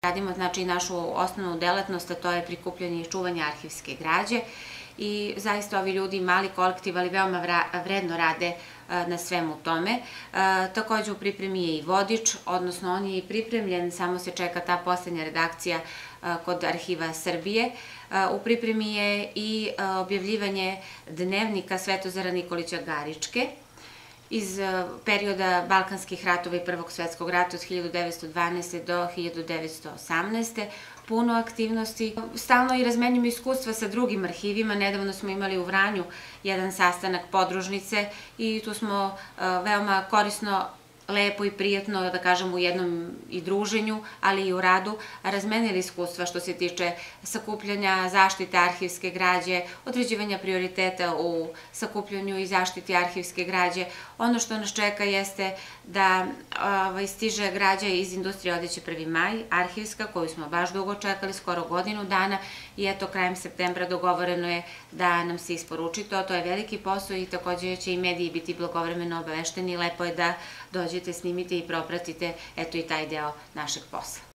Radimo znači našu osnovnu delatnost, a to je prikupljanje i čuvanje arhivske građe i zaista ovi ljudi, mali kolektiv, ali veoma vredno rade na svemu tome. Takođe u pripremi je i vodič, odnosno on je i pripremljen, samo se čeka ta poslednja redakcija kod Arhiva Srbije. U pripremi je i objavljivanje dnevnika Svetozara Nikolića Garičke iz perioda Balkanskih ratova i Prvog svetskog rata od 1912. do 1918. Puno aktivnosti. Stalno i razmenjujemo iskustva sa drugim arhivima. Nedavno smo imali u Vranju jedan sastanak podružnice i tu smo veoma korisno, lepo i prijatno, da kažem, u jednom i druženju, ali i u radu, razmenili iskustva što se tiče sakupljanja, zaštite arhivske građe, određivanja prioriteta u sakupljanju i zaštiti arhivske građe. Ono što nas čeka jeste da stiže građa iz industrije odeće 1. maj, arhivska, koju smo baš dugo čekali, skoro godinu dana, i eto, krajem septembra dogovoreno je da nam se isporuči to. To je veliki posao i takođe će i mediji biti blagovremeno obavešteni. Lepo je da dođete, snimite i propratite eto i taj deo našeg posla.